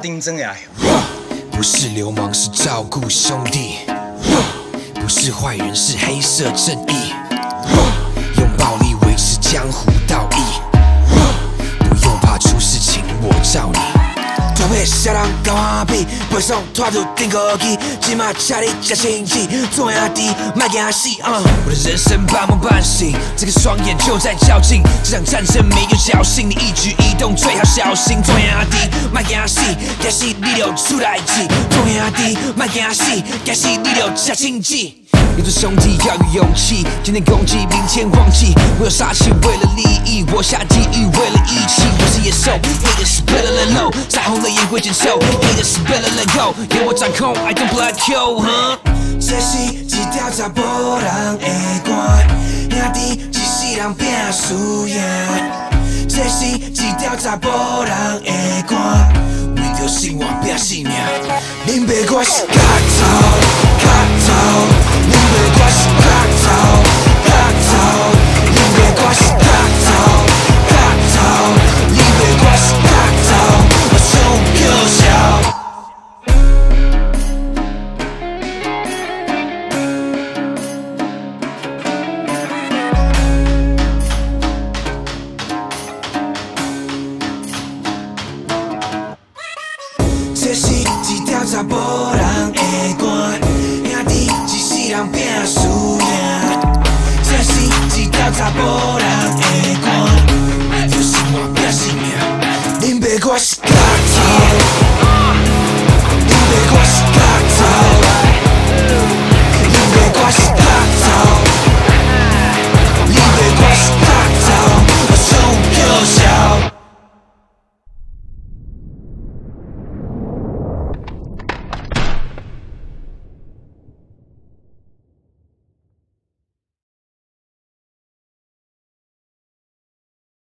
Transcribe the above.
顶真呀！ 不是流氓，是照顾兄弟；不是坏人，是黑色正义。用暴力维持江湖道义，不用怕出事情，我罩你。 台北小人交我比，背诵拖住顶个机，今嘛请你吃清气，做兄弟莫惊死。我的人生半梦半醒，这个双眼就在较劲，这场战争没有侥幸，你一举一动最好小心。做兄弟莫惊死，惊死你就出代志。做兄弟莫惊死，惊死你就吃清气。 要做兄弟要有勇气，今天攻击，明天忘记。我有杀气，为了利益，我下地狱，为了义气。我是野兽，黑的是 better than low， 杀红了眼会减瘦，黑的是 better than go， 由我掌控 ，I don't blood you， 这是一条查甫人的歌，兄弟一世人拼输赢。这是一条查甫人的歌，为着生活拼性命。恁爸我是卡头，卡头。 你袂怪是。